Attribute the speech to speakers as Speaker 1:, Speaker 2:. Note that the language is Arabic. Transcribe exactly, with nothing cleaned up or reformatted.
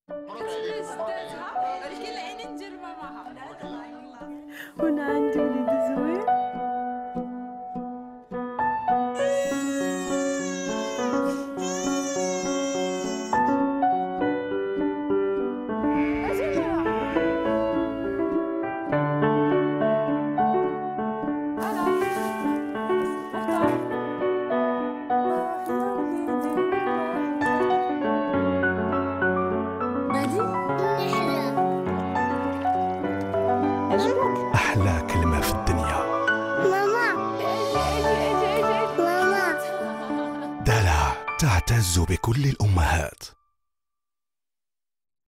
Speaker 1: هنا عندي ولد زوين.
Speaker 2: أحلى كلمة في الدنيا
Speaker 3: ماما.
Speaker 2: دلع تعتز بكل الأمهات.